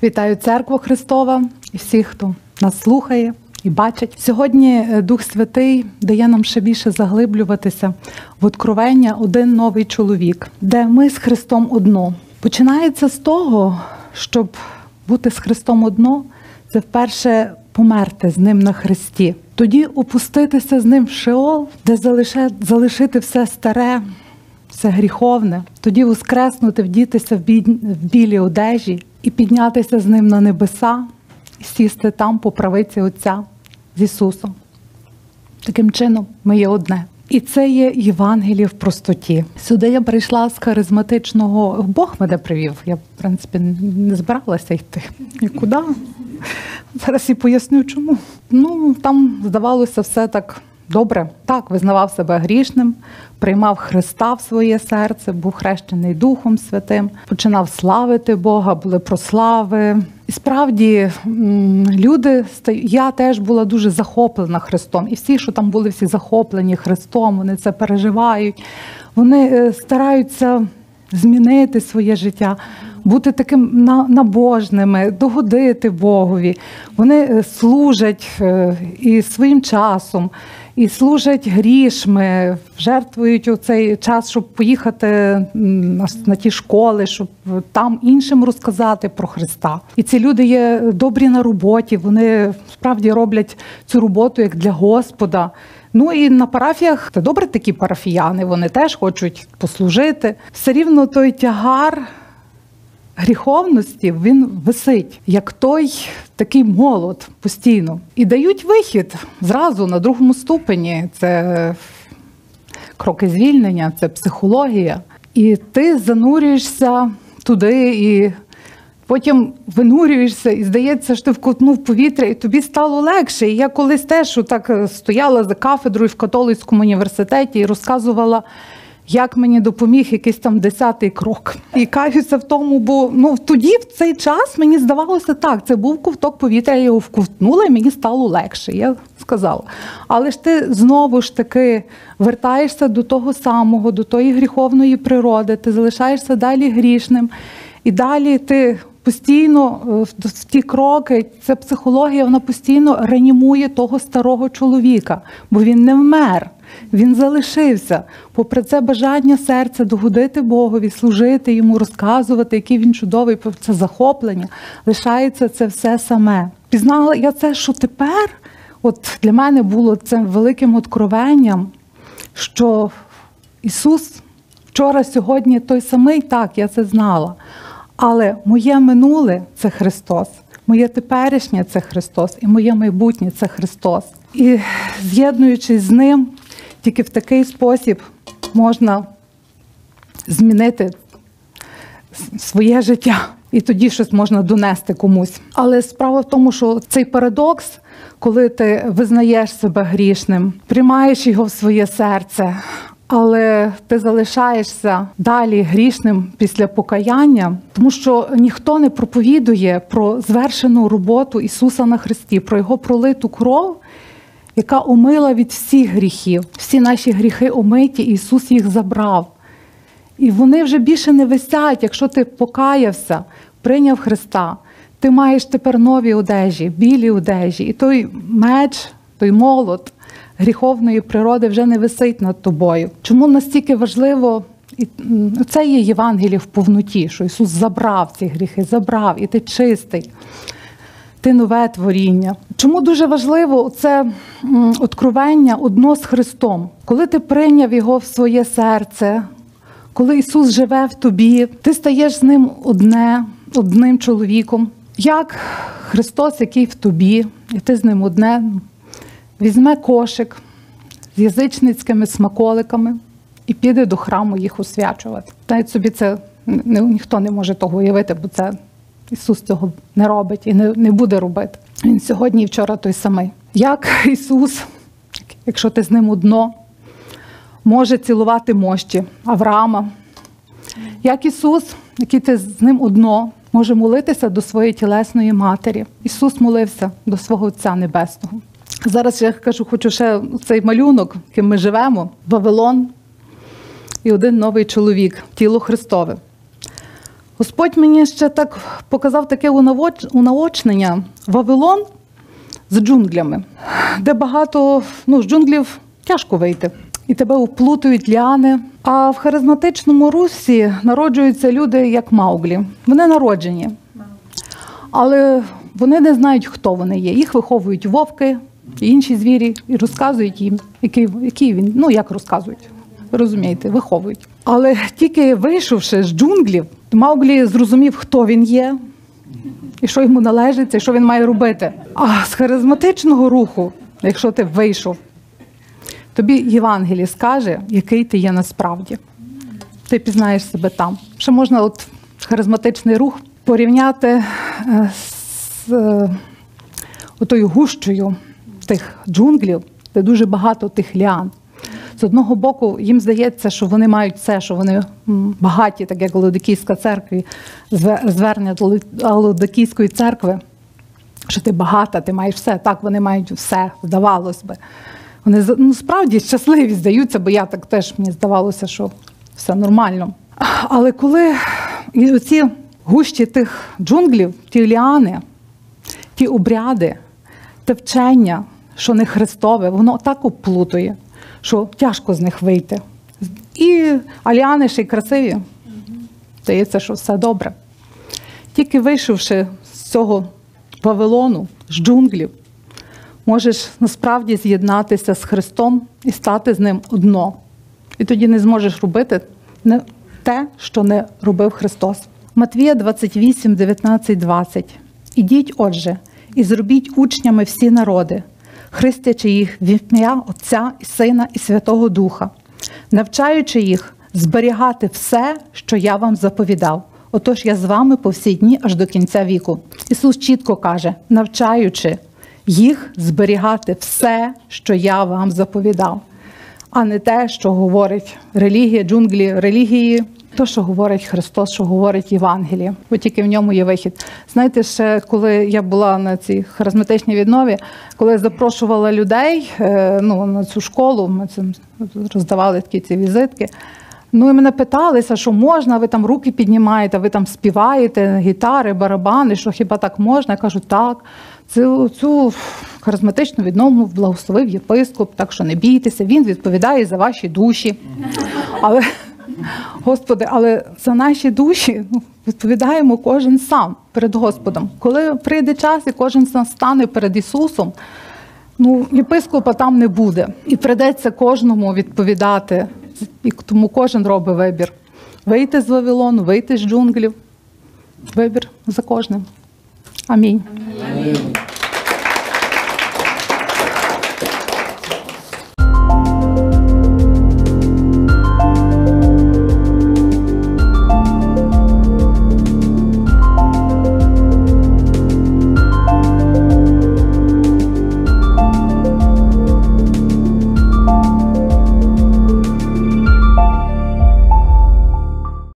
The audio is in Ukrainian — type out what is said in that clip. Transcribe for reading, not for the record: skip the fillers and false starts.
Вітаю Церкву Христова і всіх, хто нас слухає і бачить. Сьогодні Дух Святий дає нам ще більше заглиблюватися в откровення «Один новий чоловік», де ми з Христом одно. Починається з того, щоб бути з Христом одно, це вперше померти з Ним на хресті. Тоді опуститися з Ним в Шеол, де залишити все старе, все гріховне. Тоді воскреснути, вдітися в білі одежі і піднятися з Ним на небеса і сісти там по правиці Отця з Ісусом. Таким чином ми є одне. І це є Євангеліє в простоті. Сюди я прийшла з харизматичного... Бог мене привів. Я, в принципі, не збиралася йти нікуди. Зараз і поясню, чому. Там здавалося все так добре. Так, визнавав себе грішним, приймав Христа в своє серце, був хрещений Духом Святим, починав славити Бога, були прослави. І справді люди, я теж була дуже захоплена Христом. І всі, що там були всі захоплені Христом, вони це переживають. Вони стараються змінити своє життя, бути таким набожними, догодити Богові. Вони служать і своїм часом, і служать грішми, жертвують у цей час, щоб поїхати на ті школи, щоб там іншим розказати про Христа. І ці люди є добрі на роботі, вони справді роблять цю роботу як для Господа. І на парафіях, це добре такі парафіяни, вони теж хочуть послужити. Все рівно той тягар гріховності, він висить, як той такий молот постійно. І дають вихід зразу на другому ступені. Це кроки звільнення, це психологія. І ти занурюєшся туди, і потім винурюєшся, і здається, що ти вкотнув повітря, і тобі стало легше. І я колись теж так стояла за кафедрою в католицькому університеті і розказувала, як мені допоміг якийсь там 10-й крок. І каюся в тому, бо тоді, в цей час, мені здавалося так, це був ковток повітря, я його вковтнула, і мені стало легше, я сказала. Але ж ти знову ж таки вертаєшся до того самого, до тої гріховної природи, ти залишаєшся далі грішним, і далі ти постійно в ті кроки, ця психологія, вона постійно реанімує того старого чоловіка, бо він не вмер. Він залишився, попри це бажання серця догодити Богові, служити Йому, розказувати, який Він чудовий, це захоплення, лишається це все саме. Пізнала я це, що тепер, для мене було цим великим откровенням, що Ісус вчора, сьогодні той самий, так, я це знала. Але моє минуле – це Христос, моє теперішнє – це Христос, і моє майбутнє – це Христос. І з'єднуючись з Ним, тільки в такий спосіб можна змінити своє життя. І тоді щось можна донести комусь. Але справа в тому, що цей парадокс, коли ти визнаєш себе грішним, приймаєш його в своє серце, але ти залишаєшся далі грішним після покаяння, тому що ніхто не проповідує про звершену роботу Ісуса на хресті, про Його пролиту кров, яка омила від всіх гріхів. Всі наші гріхи омиті, і Ісус їх забрав. І вони вже більше не висять, якщо ти покаявся, прийняв Христа. Ти маєш тепер нові одежі, білі одежі. І той меч, той молот гріховної природи вже не висить над тобою. Чому настільки важливо, це є Євангеліє в повноті, що Ісус забрав ці гріхи, забрав, і ти чистий. Ти нове творіння. Чому дуже важливо це откровення одно з Христом? Коли ти прийняв Його в своє серце, коли Ісус живе в тобі, ти стаєш з Ним одним чоловіком. Як Христос, який в тобі, і ти з Ним одне, візьме кошик з язичницькими смаколиками і піде до храму їх освячувати. Навіть собі це ніхто не може того уявити, бо це Ісус цього не робить і не буде робити. Він сьогодні і вчора той самий. Як Ісус, якщо ти з Ним одно, може цілувати мощі Авраама? Як Ісус, який ти з Ним одно, може молитися до своєї тілесної матері? Ісус молився до свого Отця Небесного. Зараз я кажу, хочу ще цей малюнок, яким ми живемо, Вавилон і один новий чоловік, тіло Христове. Господь мені ще так показав таке унаочнення. Вавилон з джунглями, де багато, з джунглів тяжко вийти. І тебе вплутують ліани. А в харизматичному русі народжуються люди, як Мауглі. Вони народжені. Але вони не знають, хто вони є. Їх виховують вовки і інші звірі і розказують їм, який він, як розказують. Ви розумієте, виховують. Але тільки вийшовши з джунглів, Мауглі зрозумів, хто він є, і що йому належить, і що він має робити. А з харизматичного руху, якщо ти вийшов, тобі Євангеліє скаже, який ти є насправді. Ти пізнаєш себе там. Ще можна харизматичний рух порівняти з отою гущою тих джунглів, де дуже багато тих ліан. З одного боку, їм здається, що вони мають все, що вони багаті, так як Лаодикійська церква, звернення до Лаодикійської церкви, що ти багата, ти маєш все. Так, вони мають все, здавалось би. Вони справді щасливі здаються, бо я так теж, мені здавалося, що все нормально. Але коли оці гущі тих джунглів, ті ліани, ті обряди, те вчення, що не Христове, воно так обплутує, що тяжко з них вийти. А ліани ще й красиві. Здається, що все добре. Тільки вийшовши з цього Вавилону, з джунглів, можеш насправді з'єднатися з Христом і стати з Ним одно. І тоді не зможеш робити те, що не робив Христос. Матвія 28, 19, 20. «Ідіть, отже, і зробіть учнями всі народи, хрестячи їх в ім'я Отця і Сина і Святого Духа, навчаючи їх зберігати все, що я вам заповідав. Отож я з вами по всі дні аж до кінця віку». Ісус чітко каже, навчаючи їх зберігати все, що я вам заповідав, а не те, що говорить релігія, джунглі, релігії, то, що говорить Христос, що говорить Євангеліє, бо тільки в ньому є вихід. Знаєте, ще коли я була на цій харизматичній віднові, коли я запрошувала людей на цю школу, ми роздавали такі ці візитки, і мене питалися, що можна, ви там руки піднімаєте, ви там співаєте, гітари, барабани, що хіба так можна? Я кажу, так, цю харизматичну віднову благословив єпископ, так що не бійтеся, він відповідає за ваші душі. Але, Господи, але за наші душі відповідаємо кожен сам перед Господом. Коли прийде час і кожен сам стане перед Ісусом, єпископа там не буде. І прийдеться кожному відповідати. І тому кожен робить вибір. Вийти з Вавилону, вийти з джунглів. Вибір за кожним. Амінь. Амінь.